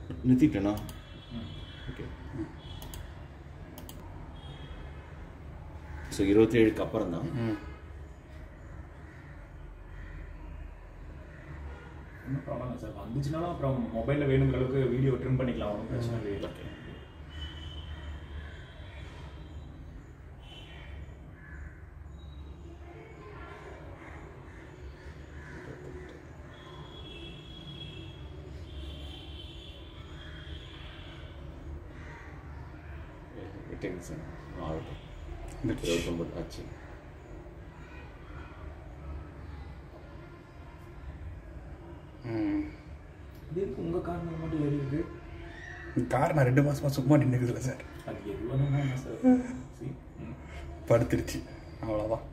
நிறுத்திட்டேண்ணா. Okay. So 27க்கு அப்புறம் தான். ஒன்றும் ப்ராப்ளம் இல்லை சார். வந்துச்சுனாலும் அப்புறம் மொபைலில் வேணுங்கிற அளவுக்கு வீடியோ ட்ரிம் பண்ணிக்கலாம், ஒன்றும் பிரச்சனை இல்லை. ஓகே. டென்ஷன் ஆகட்டும். 29 ஆச்சு. இது உங்கள் கார் மட்டும் ஏறி இருக்கு. கார் நான் 2 மாதமாக சும்மா நின்றுக்குதுல சார். அது எது வேணும்னா என்ன சார், படுத்துருச்சு, அவ்வளோதான்.